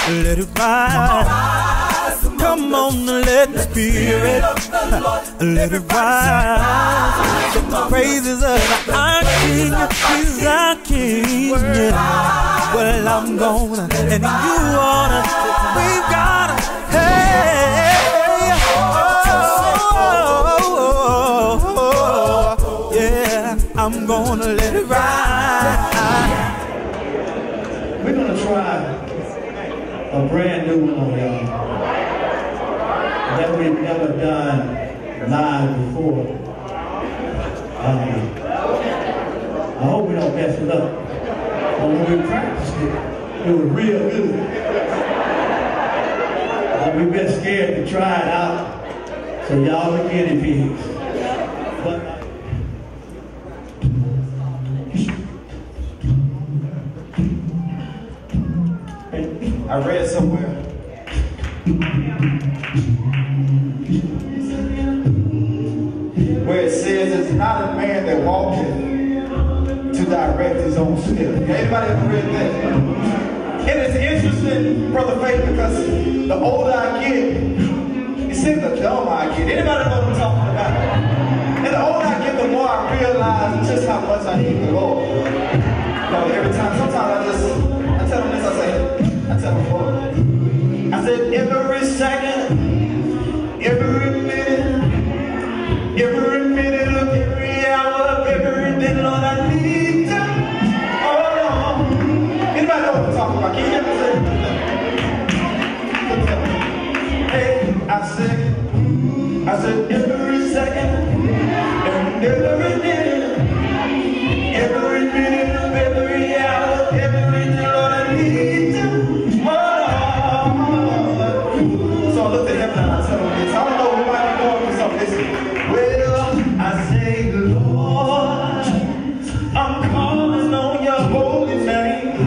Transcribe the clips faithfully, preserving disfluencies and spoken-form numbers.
let it rise. Come on, let the Spirit, let it rise. Sing the praises of our King, He's our King. Yeah. Well, I'm gonna, and you wanna, we've gotta, hey, oh, oh, oh, oh, yeah, I'm gonna let it ride. We're gonna try a brand new one on y'all that we've never done live before. Um, I hope we don't mess it up. But when we practiced it, it was real good. And we've been scared to try it out, so y'all are guinea pigs. But I read somewhere where it says it's not a man that walks to direct his own step. Anybody ever read that? And it's interesting, Brother Faith, because the older I get, it seems the dumber I get. Anybody know what I'm talking about? And the older I get, the more I realize just how much I need the Lord. You know, every time, sometimes I just, I tell them this, I say, I tell them, Lord, I said, every second, every minute, every minute of every hour of every day, Lord, I need you. Oh, Lord. Anybody know what I'm talking about? Can you hear me say? Hey, I said, I said, every second, and every minute, every minute of every hour, every day, Lord, I need you. So I looked at heaven and I told him this. I don't know, we might be going through something. Listen. Well, I say, Lord, I'm calling on your holy name.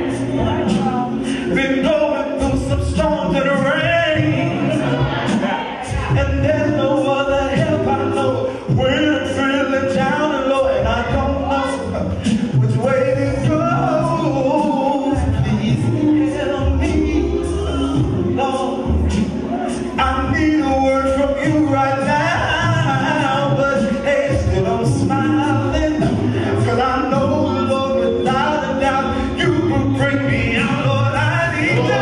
Been going through some storms and rain, and there's no other help I know. When I'm feeling down and low and I don't know which way to go, please help me, Lord. I need a word from you right now, but hey, still I'm smiling, cause I know, Lord, without a doubt, you will bring me out, Lord, I need you.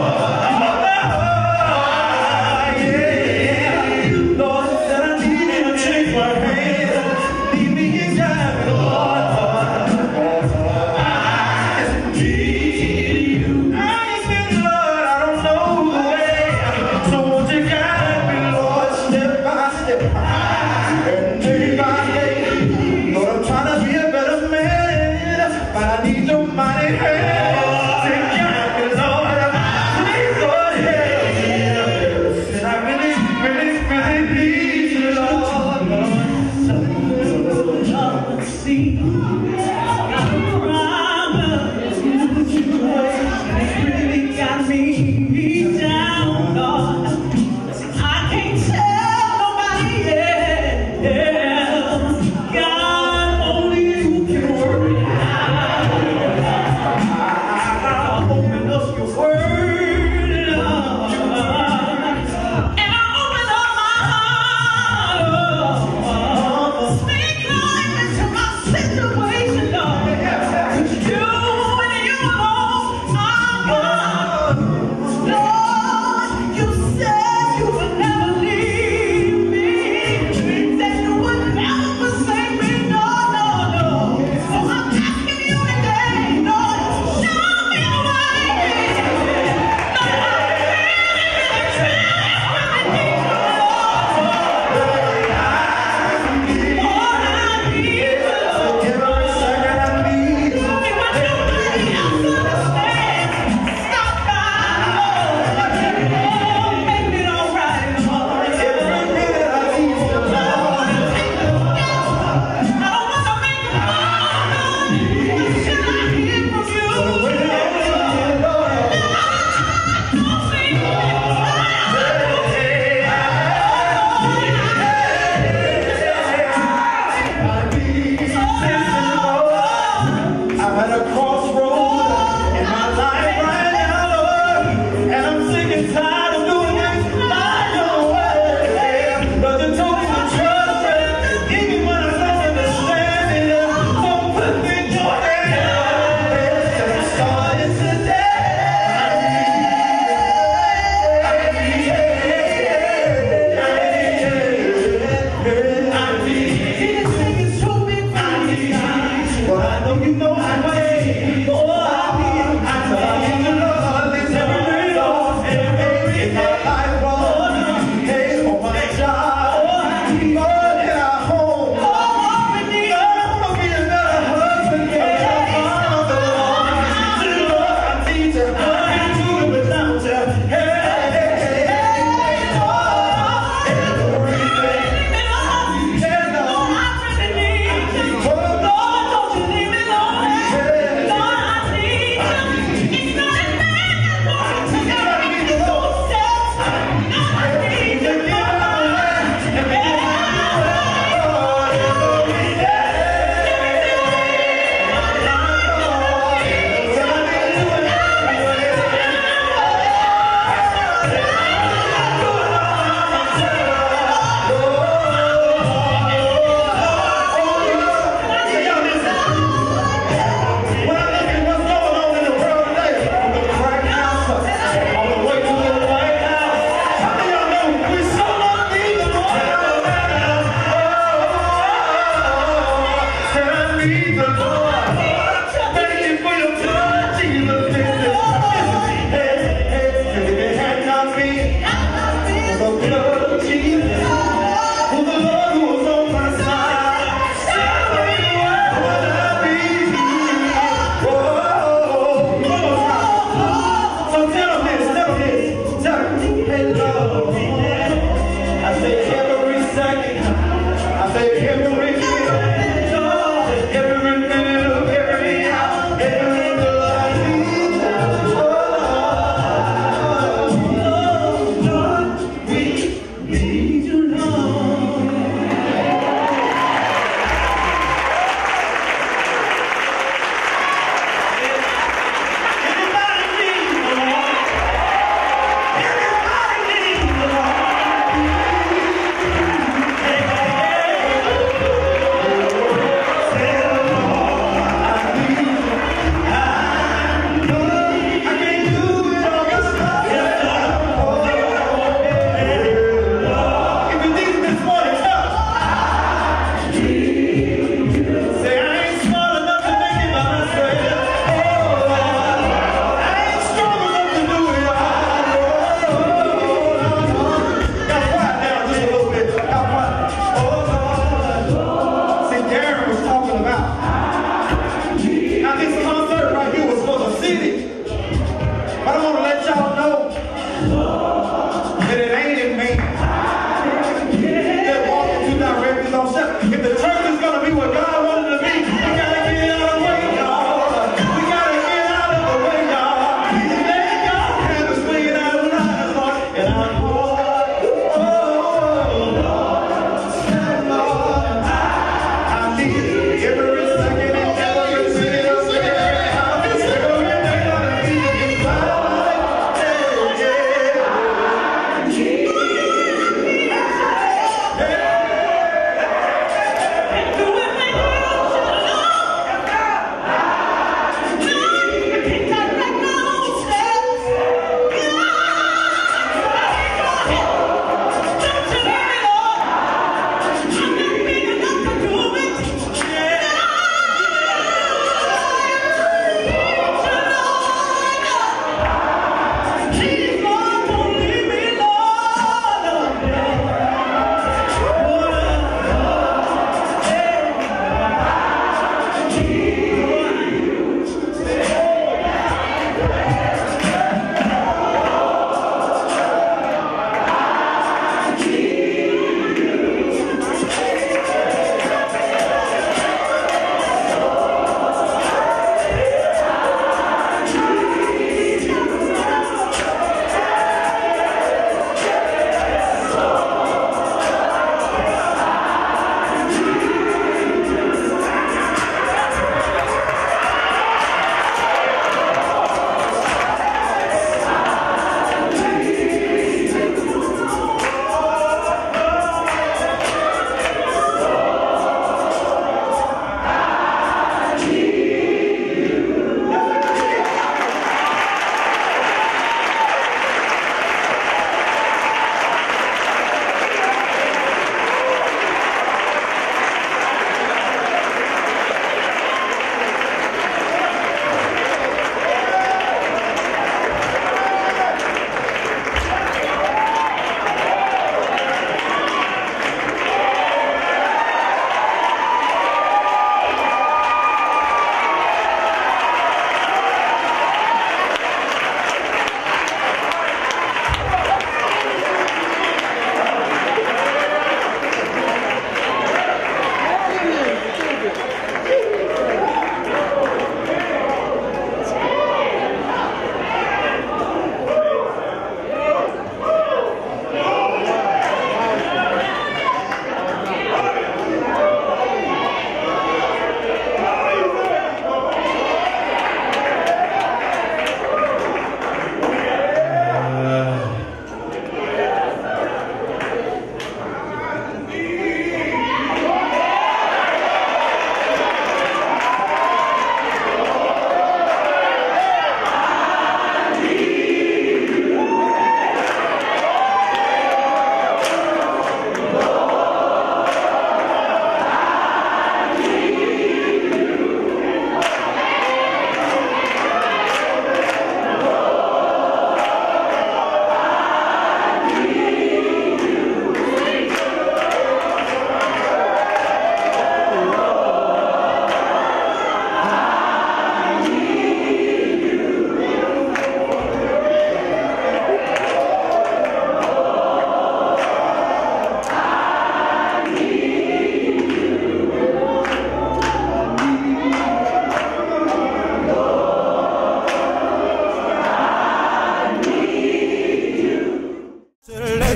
Oh, yeah, Lord, said I need you to take my hand, lead me and guide me, Lord, I need you. I need you, Lord, I don't know the way, so won't you guide me, Lord, step by step, and day by day. Lord, I'm trying to be a better man, but I need your mighty hand to guide me, Lord. Please, Lord, help me. And I really, really, really need you, Lord. Lord, see, got a problem. It's really got me down, Lord. I can't tell nobody else. God, only you can work it out.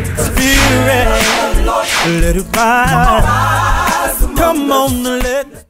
Spirit, let it rise. Come on, let